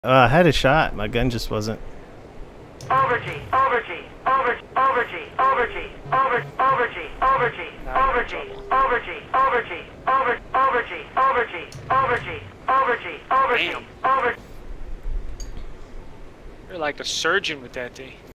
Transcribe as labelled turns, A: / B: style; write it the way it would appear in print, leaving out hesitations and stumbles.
A: I had a shot. My gun just wasn't.
B: Over G, over G, over G, over G, over G, over G, over G, over G, over G, over G, over G, over G, over G, over G, over G, over G.
C: You're like a surgeon with that thing.